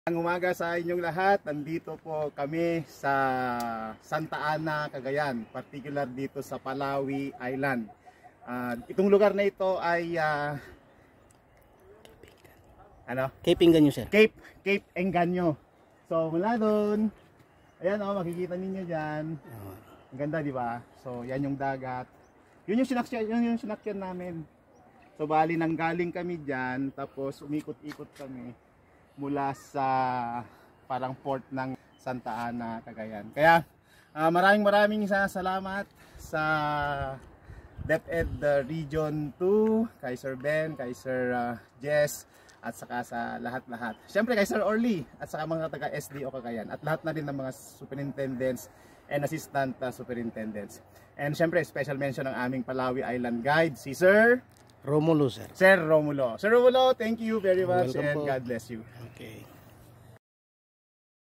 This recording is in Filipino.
Ang umaga sa inyong lahat, nandito po kami sa Santa Ana, Cagayan, particular dito sa Palawi Island. Itong lugar na ito ay Cape Engaño, sir. Cape Engaño. So mula doon, ayan makikita ninyo diyan. Ang ganda, di ba? So yan yung dagat. Yun yung sinakyan namin. So bali nanggaling kami diyan, tapos umikot-ikot kami mula sa parang port ng Santa Ana, Cagayan. Kaya maraming salamat sa DepEd Region 2, kay Sir Ben, kay Sir Jess, at saka sa lahat-lahat. Siyempre kay Sir Orly at saka mga taga SDO Cagayan at lahat na rin ng mga superintendents and assistant superintendents. And siyempre special mention ng aming Palawi Island guide, si Sir Romulo, sir. Sir Romulo. Sir Romulo, thank you very much. Welcome and po. God bless you. Okay.